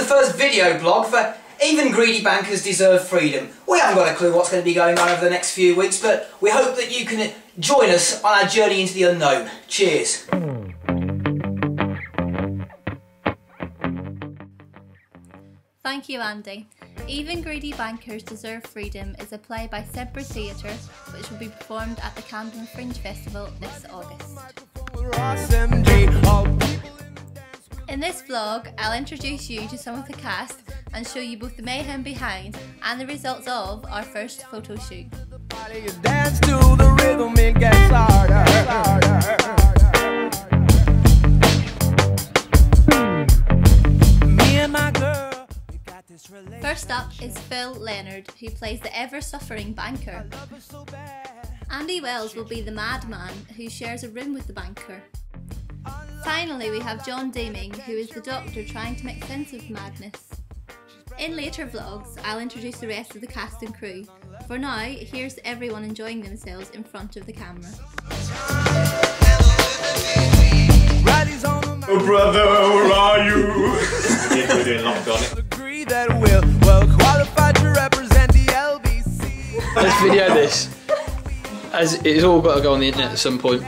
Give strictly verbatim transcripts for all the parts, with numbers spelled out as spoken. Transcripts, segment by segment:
first video blog for Even Greedy Bankers Deserve Freedom. We haven't got a clue what's going to be going on over the next few weeks, but we hope that you can join us on our journey into the unknown. Cheers. Thank you, Andy. Even Greedy Bankers Deserve Freedom is a play by Semper Theatre which will be performed at the Camden Fringe Festival this August. In this vlog, I'll introduce you to some of the cast and show you both the mayhem behind and the results of our first photo shoot. First up is Phil Leonard, who plays the ever-suffering banker. Andy Wells will be the madman who shares a room with the banker. Finally, we have John Deeming, who is the doctor trying to make sense of madness. In later vlogs, I'll introduce the rest of the cast and crew. For now, here's everyone enjoying themselves in front of the camera. Oh brother, where are you? We're doing locked on it. That will well qualified to represent the L B C. Let's video this, as it's all got to go on the internet at some point.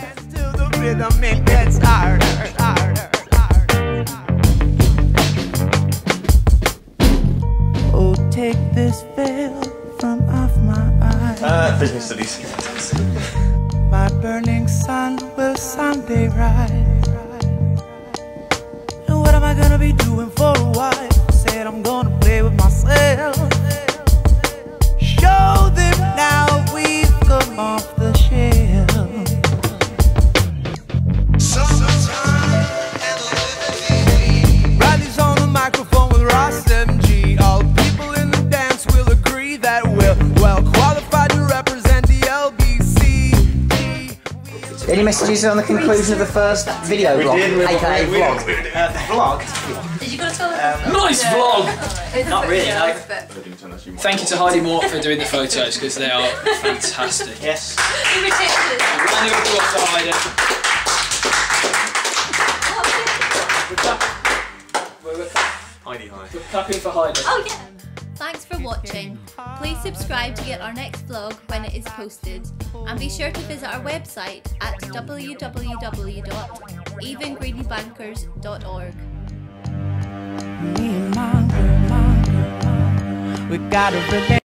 Oh, take this veil from off my eyes. Uh, business studies. My burning sun will someday rise. And what am I gonna be doing for a while? Said I'm gonna play with myself. Show them now we've come off the shelf. Riley's on the microphone with Ross M G. All people in the dance will agree that we're well qualified to represent the L B C. Any messages on the conclusion of the first video We blog, did. We, aka we, we, vlog? we, uh, vlog? Did you go to toilet? Um, Nice vlog! Not really, no. Thank you to Heidi Moore for doing the photos because they are fantastic. Yes. Ridiculous. Round of applause to Heidi. We're, we're, Heidi, hi. we're clapping for Heidi. Oh yeah. Thanks for watching. Please subscribe to get our next vlog when it is posted, and be sure to visit our website at w w w dot even greedy bankers dot org. Me and my girl, my girl, we got a